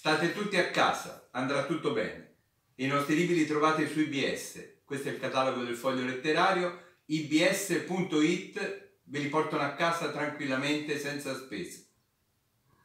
State tutti a casa, andrà tutto bene. I nostri libri li trovate su IBS. Questo è il catalogo del Foglio Letterario. ibs.it ve li portano a casa tranquillamente senza spese.